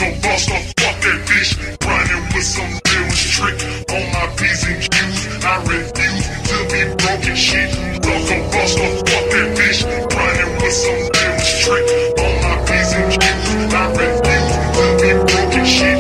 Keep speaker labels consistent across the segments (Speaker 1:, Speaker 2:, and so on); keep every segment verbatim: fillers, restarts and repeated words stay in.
Speaker 1: go bust up, fuck that bitch. Running with some real trick on my P's and Q's. I refuse to be broken shit. Go go bust up, fuck that bitch. Running with some real trick on my P's and Q's. I refuse to be broken shit.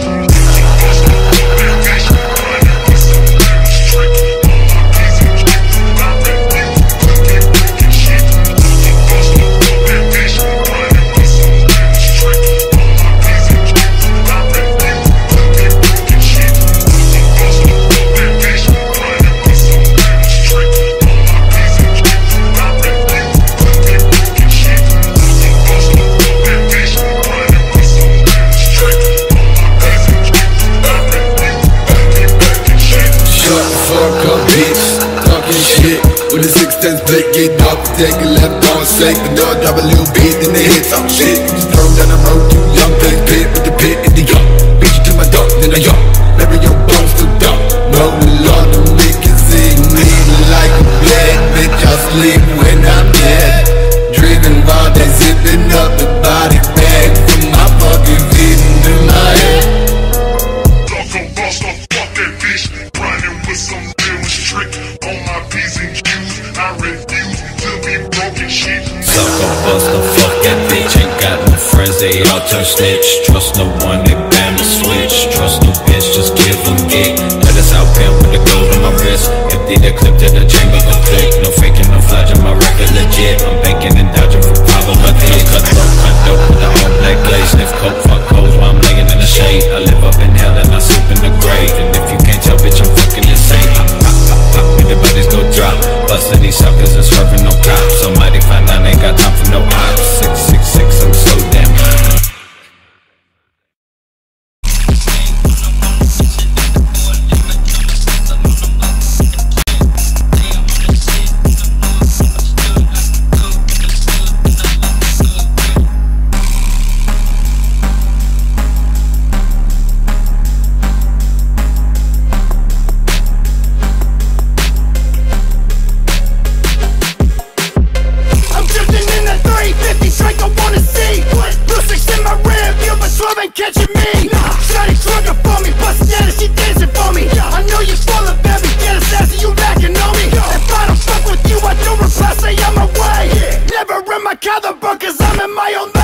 Speaker 2: Get off the take a left on safe, and they'll drop a little bit, then they hit some shit. Just throw down the road, too young, take pit with the pit in the yard. Beat you to my dog, then I yard. Bury your bones too dark. Know the Lord to make it see me like a black bitch. I sleep when I'm dead. Driven while they zipping up the body bag from my fucking feet into my head.
Speaker 1: Don't go bust up, fuck that bitch. Running with some real trick on my P's and Q's. I refuse to be broken shit.
Speaker 3: Suck a bust a fuck that bitch. Ain't got no friends, they all turn snitch. Trust no one, they ban the switch. Trust no bitch, just give them gig. Let us out pimp with the gold on my wrist. Empty the clip to the chamber of click. No faking, no flashing, my record legit. I'm banking and dodging for problem with it. Cut throat, cut dope with the all black glaze. Sniff coke, fuck hoes while I'm laying in the shade. I live up in hell and I sleep in the grave. And if you can't tell, bitch, I'm fucking insane. Pop, pop, pop, pop, when the bodies go drop. Bustin' these suckers and swerving no cops. Somebody find out, ain't got time for no ops. Six, six, six, I'm so damn high.
Speaker 4: Catching me, nah. Shawty drunk up for me, bustin' down and she dancing for me. Yeah. I know you full of baby, get assassin, you lacking on me. Yeah. If I don't fuck with you, I don't reply, say I'm away. Yeah. Never in my collar, bro, cause I'm in my own